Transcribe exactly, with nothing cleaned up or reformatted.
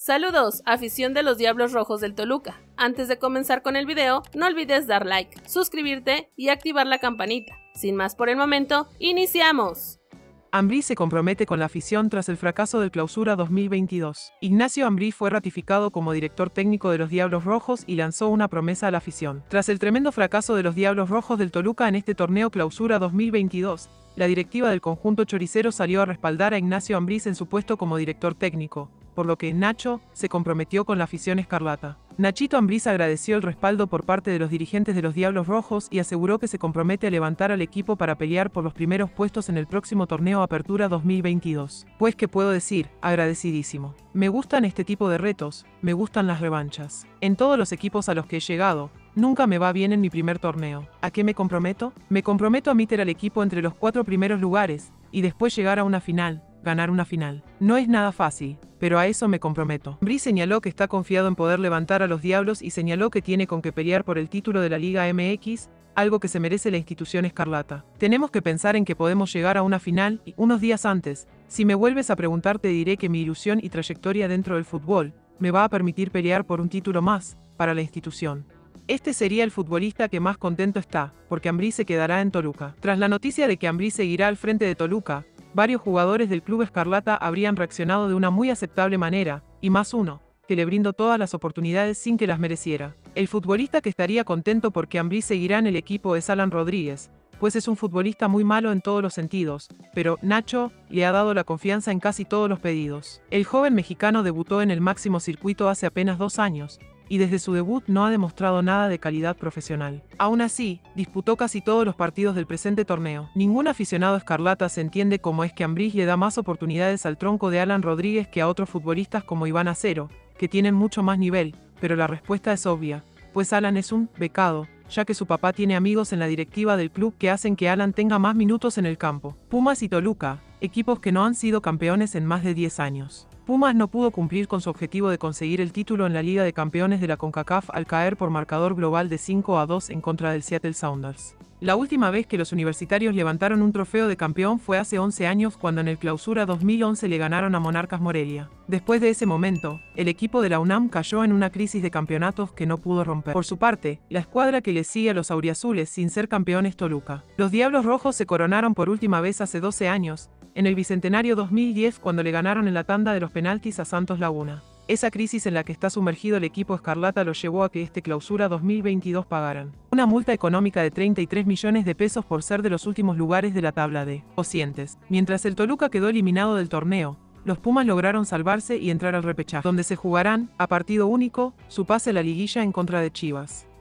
Saludos, afición de los Diablos Rojos del Toluca. Antes de comenzar con el video, no olvides dar like, suscribirte y activar la campanita. Sin más por el momento, ¡iniciamos! Ambriz se compromete con la afición tras el fracaso del Clausura dos mil veintidós. Ignacio Ambriz fue ratificado como director técnico de los Diablos Rojos y lanzó una promesa a la afición. Tras el tremendo fracaso de los Diablos Rojos del Toluca en este torneo Clausura dos mil veintidós, la directiva del conjunto choricero salió a respaldar a Ignacio Ambriz en su puesto como director técnico, por lo que Nacho se comprometió con la afición escarlata. Nachito Ambriz agradeció el respaldo por parte de los dirigentes de los Diablos Rojos y aseguró que se compromete a levantar al equipo para pelear por los primeros puestos en el próximo torneo Apertura dos mil veintidós. Pues qué puedo decir, agradecidísimo. Me gustan este tipo de retos, me gustan las revanchas. En todos los equipos a los que he llegado, nunca me va bien en mi primer torneo. ¿A qué me comprometo? Me comprometo a meter al equipo entre los cuatro primeros lugares y después llegar a una final. Ganar una final. No es nada fácil, pero a eso me comprometo. Ambriz señaló que está confiado en poder levantar a los Diablos y señaló que tiene con qué pelear por el título de la Liga M X, algo que se merece la institución escarlata. Tenemos que pensar en que podemos llegar a una final y, unos días antes, si me vuelves a preguntar te diré que mi ilusión y trayectoria dentro del fútbol me va a permitir pelear por un título más para la institución. Este sería el futbolista que más contento está, porque Ambriz se quedará en Toluca. Tras la noticia de que Ambriz seguirá al frente de Toluca, varios jugadores del club escarlata habrían reaccionado de una muy aceptable manera, y más uno, que le brindó todas las oportunidades sin que las mereciera. El futbolista que estaría contento porque Ambriz seguirá en el equipo es Alan Rodríguez, pues es un futbolista muy malo en todos los sentidos, pero Nacho le ha dado la confianza en casi todos los pedidos. El joven mexicano debutó en el máximo circuito hace apenas dos años, y desde su debut no ha demostrado nada de calidad profesional. Aún así, disputó casi todos los partidos del presente torneo. Ningún aficionado escarlata se entiende cómo es que Ambriz le da más oportunidades al tronco de Alan Rodríguez que a otros futbolistas como Iván Acero, que tienen mucho más nivel, pero la respuesta es obvia, pues Alan es un becado, ya que su papá tiene amigos en la directiva del club que hacen que Alan tenga más minutos en el campo. Pumas y Toluca, equipos que no han sido campeones en más de diez años. Pumas no pudo cumplir con su objetivo de conseguir el título en la Liga de Campeones de la CONCACAF al caer por marcador global de cinco a dos en contra del Seattle Sounders. La última vez que los universitarios levantaron un trofeo de campeón fue hace once años cuando en el Clausura dos mil once le ganaron a Monarcas Morelia. Después de ese momento, el equipo de la UNAM cayó en una crisis de campeonatos que no pudo romper. Por su parte, la escuadra que le sigue a los auriazules sin ser campeones Toluca. Los Diablos Rojos se coronaron por última vez hace doce años, en el Bicentenario dos mil diez cuando le ganaron en la tanda de los penaltis a Santos Laguna. Esa crisis en la que está sumergido el equipo escarlata lo llevó a que este Clausura dos mil veintidós pagaran una multa económica de treinta y tres millones de pesos por ser de los últimos lugares de la tabla de cocientes. Mientras el Toluca quedó eliminado del torneo, los Pumas lograron salvarse y entrar al repechaje, donde se jugarán, a partido único, su pase a la liguilla en contra de Chivas.